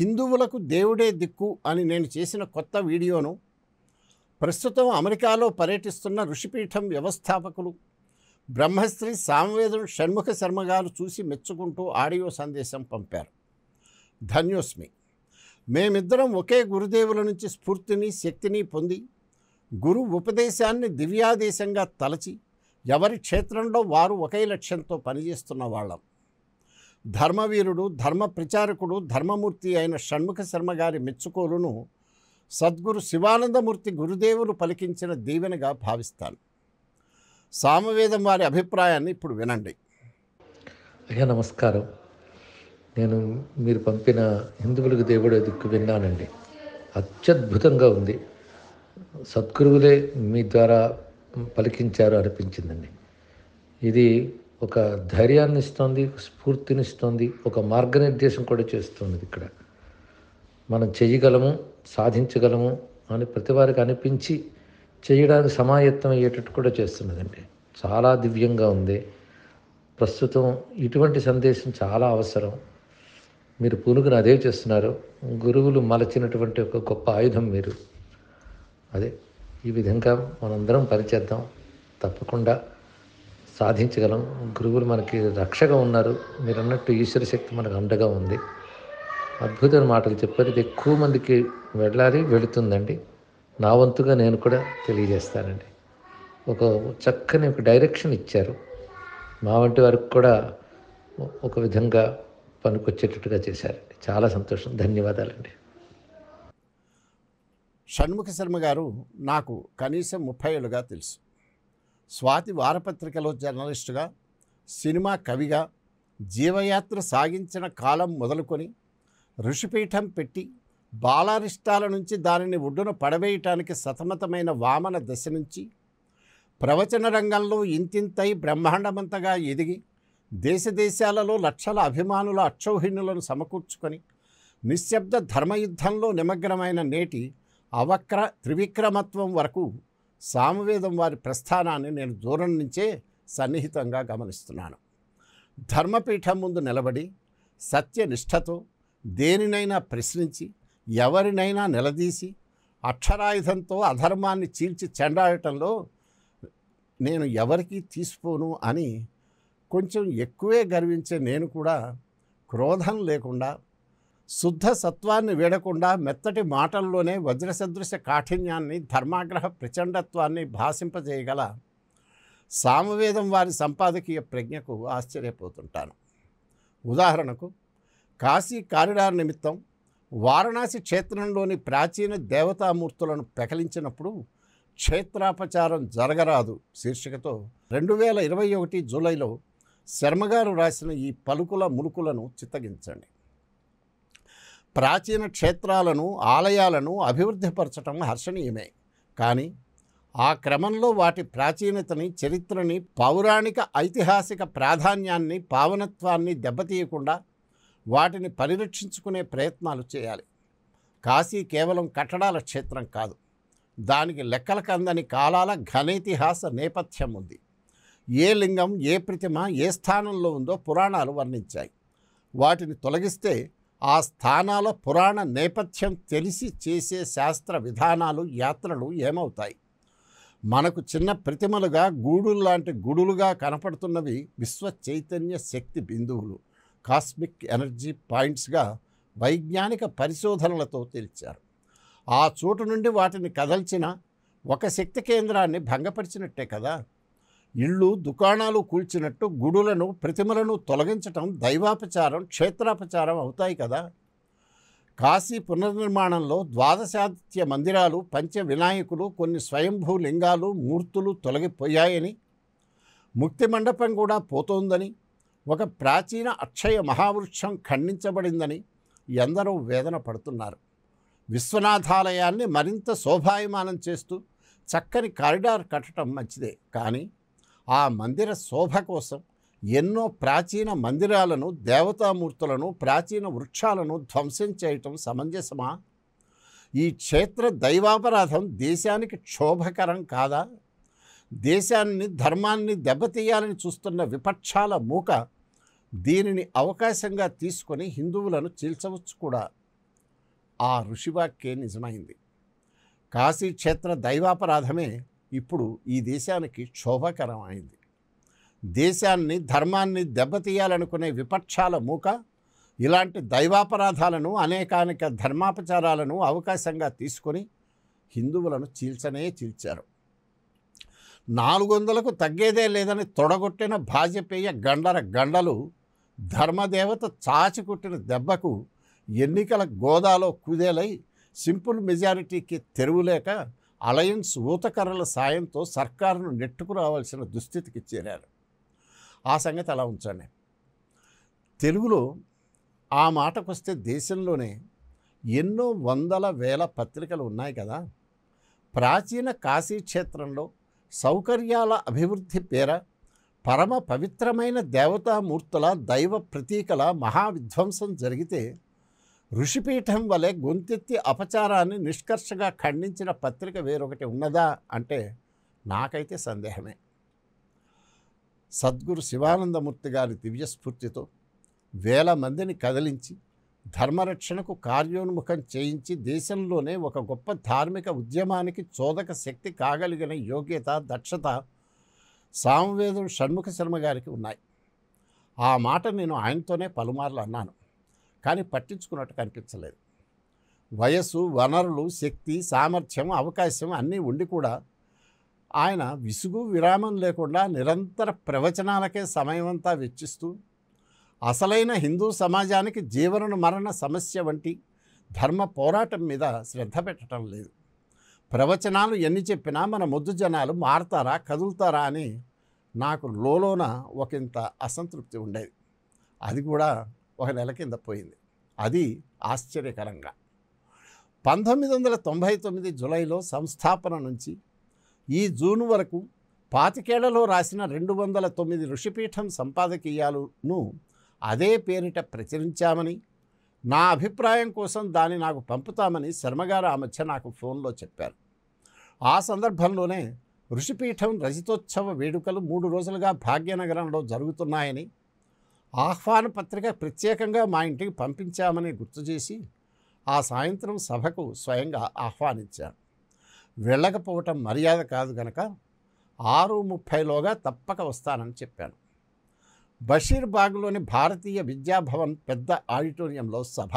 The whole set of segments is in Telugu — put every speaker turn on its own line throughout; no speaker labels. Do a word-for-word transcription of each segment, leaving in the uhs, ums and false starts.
హిందువులకు దేవుడే దిక్కు అని నేను చేసిన కొత్త వీడియోను ప్రస్తుతం అమెరికాలో పర్యటిస్తున్న ఋషిపీఠం వ్యవస్థాపకులు బ్రహ్మశ్రీ సామవేదం షణ్ముఖ శర్మ గారు చూసి మెచ్చుకుంటూ ఆడియో సందేశం పంపారు. ధన్యోస్మి. మేమిద్దరం ఒకే గురుదేవుల నుంచి స్ఫూర్తిని శక్తిని పొంది గురు ఉపదేశాన్ని దివ్యాదేశంగా తలచి ఎవరి క్షేత్రంలో వారు ఒకే లక్ష్యంతో పనిచేస్తున్న వాళ్ళం. ధర్మవీరుడు ధర్మ ప్రచారకుడు ధర్మమూర్తి అయిన షణ్ముఖ శర్మ గారి మెచ్చుకోలును సద్గురు శివానందమూర్తి గురుదేవులు పలికించిన దీవెనగా భావిస్తాను. సామవేదం వారి అభిప్రాయాన్ని ఇప్పుడు వినండి.
అయ్యా నమస్కారం. నేను మీరు పంపిన హిందువులకు దేవుడే దిక్కు విన్నానండి. అత్యద్భుతంగా ఉంది. సద్గురువులే మీ ద్వారా పలికించారు అనిపించిందండి. ఇది ఒక ధైర్యాన్ని ఇస్తుంది, స్ఫూర్తినిస్తుంది, ఒక మార్గనిర్దేశం కూడా చేస్తుంది. ఇక్కడ మనం చేయగలము, సాధించగలము అని ప్రతి వారికి అనిపించి చేయడానికి సమాయత్తం అయ్యేటట్టు కూడా చేస్తున్నదండి. చాలా దివ్యంగా ఉంది. ప్రస్తుతం ఇటువంటి సందేశం చాలా అవసరం. మీరు పునుగును అదే చేస్తున్నారు. గురువులు మలచినటువంటి ఒక గొప్ప ఆయుధం మీరు. అదే ఈ విధంగా మనందరం పనిచేద్దాం. తప్పకుండా సాధించగలం. గురువులు మనకి రక్షగా ఉన్నారు. మీరు అన్నట్టు ఈశ్వర శక్తి మనకు అండగా ఉంది. అద్భుతమైన మాటలు చెప్పారు. ఇది ఎక్కువ మందికి వెళ్ళాలి, వెళుతుందండి. నా వంతుగా నేను కూడా తెలియజేస్తానండి. ఒక చక్కని ఒక డైరెక్షన్ ఇచ్చారు. మా వంటి వారికి కూడా ఒక విధంగా పనికొచ్చేటట్టుగా చేశారండి. చాలా సంతోషం. ధన్యవాదాలండి.
షణ్ముఖ శర్మ గారు నాకు కనీసం ముప్పై ఏళ్ళుగా తెలుసు. స్వాతి వారపత్రికలో జర్నలిస్టుగా, సినిమా కవిగా జీవయాత్ర సాగించిన కాలం మొదలుకొని ఋషిపీఠం పెట్టి బాలారిష్టాల నుంచి దానిని ఒడ్డున పడవేయటానికి సతమతమైన వామన దశ నుంచి ప్రవచన రంగంలో ఇంతింతై బ్రహ్మాండమంతగా ఎదిగి దేశదేశాలలో లక్షల అభిమానుల అక్షౌహిణులను సమకూర్చుకొని నిశ్శబ్ద ధర్మయుద్ధంలో నిమగ్నమైన నేటి అవక్ర త్రివిక్రమత్వం వరకు సామవేదం వారి ప్రస్థానాన్ని నేను దూరం నుంచే సన్నిహితంగా గమనిస్తున్నాను. ధర్మపీఠం ముందు నిలబడి సత్యనిష్టతో దేనినైనా ప్రశ్నించి ఎవరినైనా నిలదీసి అక్షరాయుధంతో అధర్మాన్ని చీల్చి చెండాడటంలో నేను ఎవరికీ తీసిపోను అని కొంచెం ఎక్కువే గర్వించే నేను కూడా క్రోధం లేకుండా శుద్ధ సత్వాన్ని వీడకుండా మెత్తటి మాటల్లోనే వజ్రసదృశ కాఠిన్యాన్ని ధర్మాగ్రహ ప్రచండత్వాన్ని భాషింపజేయగల సామవేదం వారి సంపాదకీయ ప్రజ్ఞకు ఆశ్చర్యపోతుంటాను. ఉదాహరణకు కాశీ కారిడార్ నిమిత్తం వారణాసి క్షేత్రంలోని ప్రాచీన దేవతామూర్తులను పెకలించినప్పుడు క్షేత్రాపచారం జరగరాదు శీర్షికతో రెండు వేల ఇరవై ఒకటి జూలైలో శర్మగారు రాసిన ఈ పలుకుల ములుకులను చిత్తగించండి. ప్రాచీన క్షేత్రాలను ఆలయాలను అభివృద్ధిపరచడం హర్షణీయమే. కానీ ఆ క్రమంలో వాటి ప్రాచీనతని, చరిత్రని, పౌరాణిక ఐతిహాసిక ప్రాధాన్యాన్ని, పావనత్వాన్ని దెబ్బతీయకుండా వాటిని పరిరక్షించుకునే ప్రయత్నాలు చేయాలి. కాశీ కేవలం కట్టడాల క్షేత్రం కాదు. దానికి లెక్కలకు అందని కాలాల ఘనేతిహాస నేపథ్యం ఉంది. ఏ లింగం, ఏ ప్రతిమ ఏ స్థానంలో ఉందో పురాణాలు వర్ణించాయి. వాటిని తొలగిస్తే ఆ స్థానాల పురాణ నేపథ్యం తెలిసి చేసే శాస్త్ర విధానాలు, యాత్రలు ఏమవుతాయి? మనకు చిన్న ప్రతిమలుగా, గూడుల్లాంటి గుడులుగా కనపడుతున్నవి విశ్వ చైతన్య శక్తి బిందువులు, కాస్మిక్ ఎనర్జీ పాయింట్స్గా వైజ్ఞానిక పరిశోధనలతో తేల్చారు. ఆ చోటు నుండి వాటిని కదల్చిన ఒక శక్తి కేంద్రాన్ని భంగపరిచినట్టే కదా. ఇళ్ళు, దుకాణాలు కూల్చినట్టు గుడులను, ప్రతిమలను తొలగించటం దైవాపచారం, క్షేత్రాపచారం అవుతాయి కదా. కాశీ పునర్నిర్మాణంలో ద్వాదశాదిత్య మందిరాలు, పంచ వినాయకులు, కొన్ని స్వయంభూ లింగాలు, మూర్తులు తొలగిపోయాయని, ముక్తి మండపం కూడా పోతోందని, ఒక ప్రాచీన అక్షయ మహావృక్షం ఖండించబడిందని ఎందరో వేదన పడుతున్నారు. విశ్వనాథాలయాన్ని మరింత శోభాయమానం చేస్తూ చక్కని కారిడార్ కట్టడం మంచిదే. కానీ ఆ మందిర శోభ కోసం ఎన్నో ప్రాచీన మందిరాలను, దేవతామూర్తులను, ప్రాచీన వృక్షాలను ధ్వంసం చేయటం సమంజసమా? ఈ క్షేత్ర దైవాపరాధం దేశానికి క్షోభకరం కాదా? దేశాన్ని, ధర్మాన్ని దెబ్బతీయాలని చూస్తున్న విపక్షాల మూక దీనిని అవకాశంగా తీసుకొని హిందువులను చీల్చవచ్చు కూడా. ఆ ఋషివాక్యే నిజమైంది. కాశీక్షేత్ర దైవాపరాధమే ఇప్పుడు ఈ దేశానికి క్షోభకరం అయింది. దేశాన్ని ధర్మాన్ని దెబ్బతీయాలనుకునే విపక్షాల మూక ఇలాంటి దైవాపరాధాలను అనేకానేక ధర్మాపచారాలను అవకాశంగా తీసుకొని హిందువులను చీల్చనే చీల్చారు. నాలుగు వందలకు తగ్గేదే లేదని తొడగొట్టిన భాజపేయ గండర గండలు ధర్మదేవత చాచికొట్టిన దెబ్బకు ఎన్నికల గోదాలో కుదేలై సింపుల్ మెజారిటీకి తెరువులేక అలయన్స్ ఊతకర్రల సాయంతో సర్కారును నెట్టుకురావాల్సిన దుస్థితికి చేరారు. ఆ సంగతి అలా ఉంచండి. తెలుగులో ఆ మాటకొస్తే దేశంలోనే ఎన్నో వందల వేల పత్రికలు ఉన్నాయి కదా. ప్రాచీన కాశీక్షేత్రంలో సౌకర్యాల అభివృద్ధి పేర పరమ పవిత్రమైన దేవతామూర్తుల దైవ ప్రతీకల మహావిధ్వంసం జరిగితే ఋషిపీఠం వలె గొంతెత్తి అపచారాన్ని నిష్కర్షగా ఖండించిన పత్రిక వేరొకటి ఉన్నదా అంటే నాకైతే సందేహమే. సద్గురు శివానందమూర్తి గారి దివ్యస్ఫూర్తితో వేల మందిని కదిలించి ధర్మరక్షణకు కార్యోన్ముఖం చేయించి దేశంలోనే ఒక గొప్ప ధార్మిక ఉద్యమానికి చోదక శక్తి కాగలిగిన యోగ్యత, దక్షత సామవేదం షణ్ముఖ శర్మ గారికి ఉన్నాయి. ఆ మాట నేను ఆయనతోనే పలుమార్లు అన్నాను, కానీ పట్టించుకున్నట్టు కనిపించలేదు. వయస్సు, వనరులు, శక్తి, సామర్థ్యం, అవకాశం అన్నీ ఉండి కూడా ఆయన విసుగు విరామం లేకుండా నిరంతర ప్రవచనాలకే సమయమంతా వెచ్చిస్తూ అసలైన హిందూ సమాజానికి జీవన మరణ సమస్య వంటి ధర్మ పోరాటం మీద శ్రద్ధ పెట్టడం లేదు. ప్రవచనాలు ఎన్ని చెప్పినా మన ముద్దు జనాలు మారతారా, కదులుతారా అని నాకు లోలోన ఒకంత అసంతృప్తి ఉండేది. అది కూడా ఒక నెల కింద పోయింది. అది ఆశ్చర్యకరంగా పంతొమ్మిది వందల తొంభై తొమ్మిది జూలైలో సంస్థాపన నుంచి ఈ జూన్ వరకు పాతికేళ్లలో రాసిన రెండు వందల తొమ్మిది ఋషిపీఠం సంపాదకీయాలను అదే పేరిట ప్రచురించామని, నా అభిప్రాయం కోసం దాన్ని నాకు పంపుతామని శర్మగారు ఆ మధ్య నాకు ఫోన్లో చెప్పారు. ఆ సందర్భంలోనే ఋషిపీఠం రజతోత్సవ వేడుకలు మూడు రోజులుగా భాగ్యనగరంలో జరుగుతున్నాయని, ఆహ్వాన పత్రిక ప్రత్యేకంగా మా ఇంటికి పంపించామని గుర్తు చేసి ఆ సాయంత్రం సభకు స్వయంగా ఆహ్వానించాను. వెళ్ళకపోవటం మర్యాద కాదు గనక ఆరు ముప్పైలోగా తప్పక వస్తానని చెప్పాను. బషీర్బాగ్లోని భారతీయ విద్యాభవన్ పెద్ద ఆడిటోరియంలో సభ.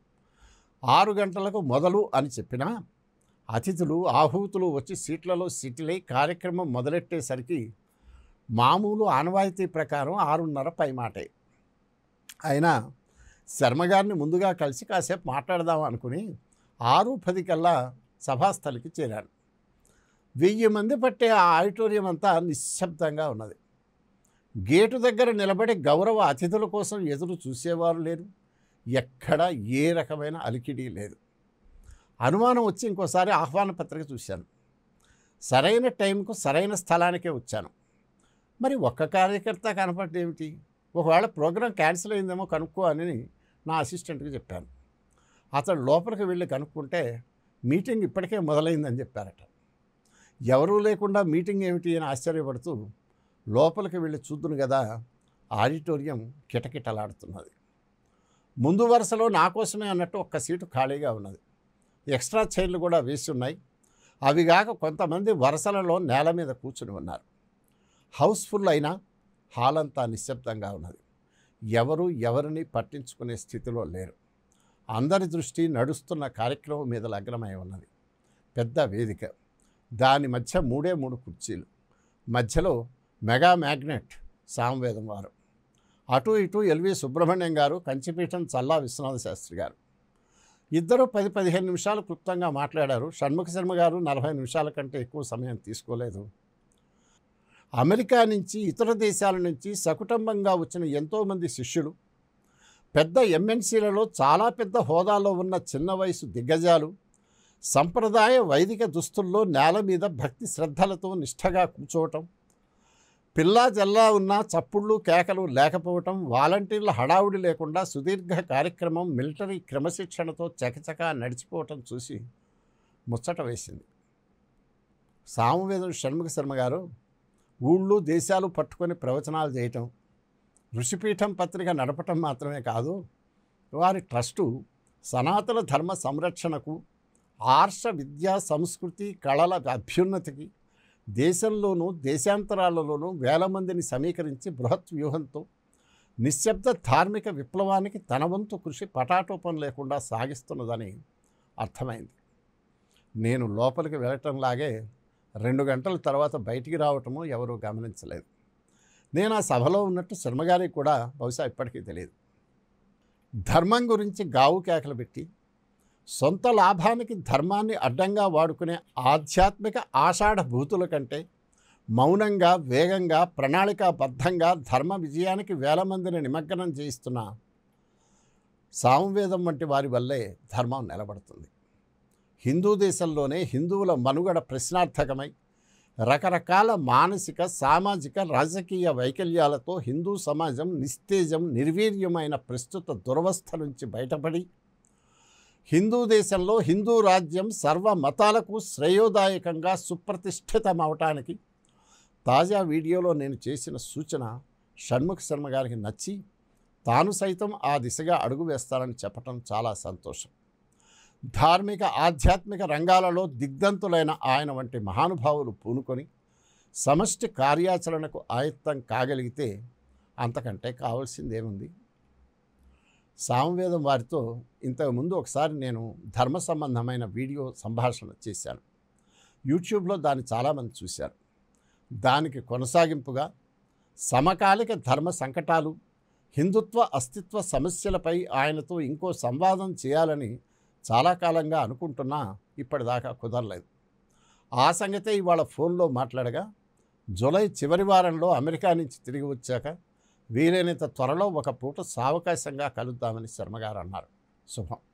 ఆరు గంటలకు మొదలు అని చెప్పినా అతిథులు ఆహూతులు వచ్చి సీట్లలో సిటిలై కార్యక్రమం మొదలెట్టేసరికి మామూలు ఆనవాయితీ ప్రకారం ఆరున్నర పైమాటే. అయినా శర్మగారిని ముందుగా కలిసి కాసేపు మాట్లాడదాం అనుకుని ఆరు పది కల్లా సభాస్థలికి చేరాను. వెయ్యి మంది పట్టే ఆ ఆడిటోరియం అంతా నిశ్శబ్దంగా ఉన్నది. గేటు దగ్గర నిలబడి గౌరవ అతిథుల కోసం ఎదురు చూసేవారు లేరు. ఎక్కడ ఏ రకమైన అలికిడి లేదు. అనుమానం వచ్చి ఇంకోసారి ఆహ్వాన పత్రిక చూశాను. సరైన టైంకు సరైన స్థలానికే వచ్చాను. మరి ఒక్క కార్యకర్త కనపడేమిటి? ఒకవేళ ప్రోగ్రాం క్యాన్సిల్ అయిందేమో కనుక్కో అని నా అసిస్టెంట్కి చెప్పాను. అతడు లోపలికి వెళ్ళి కనుక్కుంటే మీటింగ్ ఇప్పటికే మొదలైందని చెప్పారట. ఎవరూ లేకుండా మీటింగ్ ఏమిటి అని ఆశ్చర్యపడుతూ లోపలికి వెళ్ళి చూద్దును కదా, ఆడిటోరియం కిటకిటలాడుతున్నది. ముందు వరుసలో నా కోసమే అన్నట్టు ఒక్క సీటు ఖాళీగా ఉన్నది. ఎక్స్ట్రా చైర్లు కూడా వేసి ఉన్నాయి. అవిగాక కొంతమంది వరుసలలో నేల మీద కూర్చుని ఉన్నారు. హౌస్ఫుల్ అయినా హాల్ అంతా నిశ్శబ్దంగా ఉన్నది. ఎవరు ఎవరిని పట్టించుకునే స్థితిలో లేరు. అందరి దృష్టి నడుస్తున్న కార్యక్రమం మీద లగ్నమై ఉన్నది. పెద్ద వేదిక, దాని మధ్య మూడే మూడు కుర్చీలు, మధ్యలో మెగా మ్యాగ్నెట్ సామవేదం వారు, అటు ఇటు ఎల్వి సుబ్రహ్మణ్యం గారు, కంచిపీఠం చల్లా విశ్వనాథ శాస్త్రి గారు. ఇద్దరు పది పదిహేను నిమిషాలు క్లుప్తంగా మాట్లాడారు. షణ్ముఖ శర్మ గారు నలభై నిమిషాల కంటే ఎక్కువ సమయం తీసుకోలేదు. అమెరికా నుంచి, ఇతర దేశాల నుంచి సకుటుంబంగా వచ్చిన ఎంతోమంది శిష్యులు, పెద్ద ఎంఎన్సీలలో చాలా పెద్ద హోదాలో ఉన్న చిన్న వయసు దిగ్గజాలు సంప్రదాయ వైదిక దుస్తుల్లో నేల మీద భక్తి శ్రద్ధలతో నిష్ఠగా కూర్చోవటం, పిల్లా జల్లా ఉన్న చప్పుళ్ళు కేకలు లేకపోవటం, వాలంటీర్ల హడావుడి లేకుండా సుదీర్ఘ కార్యక్రమం మిలిటరీ క్రమశిక్షణతో చకచకా నడిచిపోవటం చూసి ముచ్చట వేసింది. సామవేదం షణ్ముఖ శర్మ గారు ఊళ్ళు దేశాలు పట్టుకొని ప్రవచనాలు చేయటం, ఋషిపీఠం పత్రిక నడపటం మాత్రమే కాదు, వారి ట్రస్టు సనాతన ధర్మ సంరక్షణకు, ఆర్ష విద్యా సంస్కృతి కళల అభ్యున్నతికి దేశంలోనూ దేశాంతరాలలోనూ వేల మందిని సమీకరించి బృహత్ వ్యూహంతో నిశ్శబ్ద ధార్మిక విప్లవానికి తన వంతు కృషి పటాటోపం లేకుండా సాగిస్తున్నదని అర్థమైంది. నేను లోపలికి వెళ్ళటంలాగే రెండు గంటల తర్వాత బయటికి రావటము ఎవరూ గమనించలేదు. నేను ఆ సభలో ఉన్నట్టు శర్మగారికి కూడా బహుశా ఇప్పటికీ తెలియదు. ధర్మం గురించి గావు కేకలు పెట్టి సొంత లాభానికి ధర్మాన్ని అడ్డంగా వాడుకునే ఆధ్యాత్మిక ఆషాఢ భూతుల కంటే మౌనంగా, వేగంగా, ప్రణాళికాబద్ధంగా ధర్మ విజయానికి వేల మందిని నిమగ్నం చేయిస్తున్న సామవేదం వంటి వారి వల్లే ధర్మం నిలబడుతుంది. హిందూ దేశంలోనే హిందువుల మనుగడ ప్రశ్నార్థకమై రకరకాల మానసిక, సామాజిక, రాజకీయ వైకల్యాలతో హిందూ సమాజం నిస్తేజం, నిర్వీర్యమైన ప్రస్తుత దురవస్థ నుంచి బయటపడి హిందూ దేశంలో హిందూ రాజ్యం సర్వ మతాలకు శ్రేయోదాయకంగా సుప్రతిష్ఠితమవటానికి తాజా వీడియోలో నేను చేసిన సూచన షణ్ముఖ శర్మ గారికి నచ్చి తాను సైతం ఆ దిశగా అడుగు వేస్తానని చెప్పటం చాలా సంతోషం. ధార్మిక, ఆధ్యాత్మిక రంగాలలో దిగ్ధంతులైన ఆయన వంటి మహానుభావులు పూనుకొని సమష్టి కార్యాచరణకు ఆయత్తం కాగలిగితే అంతకంటే కావాల్సిందేముంది? సామవేదం వారితో ఇంతకుముందు ఒకసారి నేను ధర్మ సంబంధమైన వీడియో సంభాషణ చేశాను. యూట్యూబ్లో దాన్ని చాలామంది చూశారు. దానికి కొనసాగింపుగా సమకాలిక ధర్మ సంకటాలు, హిందుత్వ అస్తిత్వ సమస్యలపై ఆయనతో ఇంకో సంవాదం చేయాలని చాలా కాలంగా అనుకుంటున్నా ఇప్పటిదాకా కుదరలేదు. ఆ సంగతే ఇవాళ ఫోన్లో మాట్లాడగా జూలై చివరి వారంలో అమెరికా నుంచి తిరిగి వచ్చాక వీలైనంత త్వరలో ఒక పూట సావకాశంగా కలుద్దామని శర్మగారు అన్నారు. శుభం.